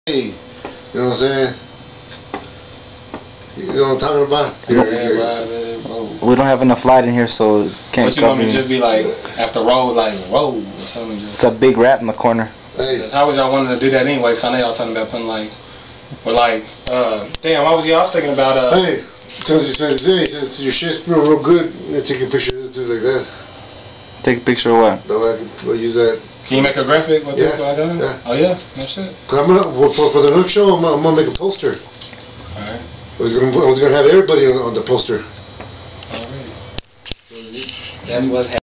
Hey, you know what I'm saying? You know what I'm talking about? We don't have enough light in here, so can't. What you want me to just be like after roll, like whoa or something? It's a big rat in the corner. Hey. How was y'all wanting to do that anyway? Cause I know y'all talking about putting like, or like, damn, what was y'all thinking about? Hey, since your shit's real good, take a picture of this dude like that. Take a picture of what? No, I can use that. Can you make a graphic with this? What I done? Yeah. Oh yeah, that's it. Cause for the next show, I'm gonna make a poster. Alright. We're gonna have everybody on the poster. Alright. That's what's happening.